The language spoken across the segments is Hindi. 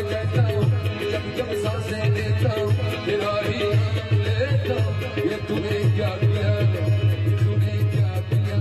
कहता हूँ, जब जब सांसें लेता हूँ तेरा ही नाम लेता हूँ। ये तूने क्या किया, तूने क्या किया।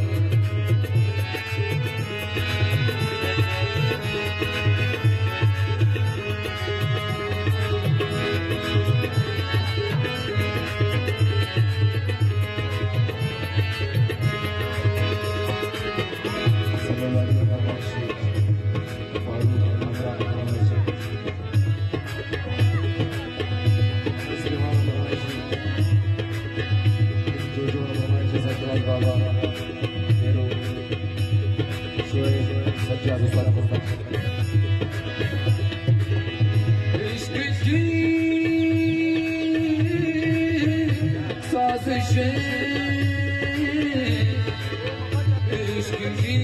इश्क की साजिशें, इश्क की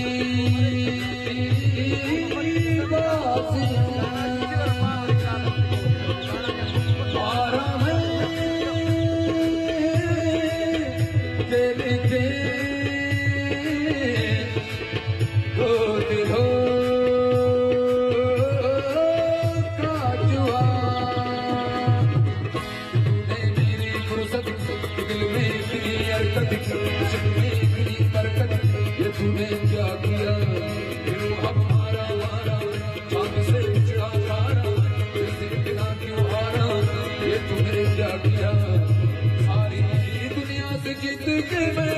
तूने क्या किया, क्यों अब मारा मारा, चांद से पिछड़ा मारा, इस दिन बिना क्यों हारा, ये तूने क्या किया। सारी दुनिया से जीत के मैं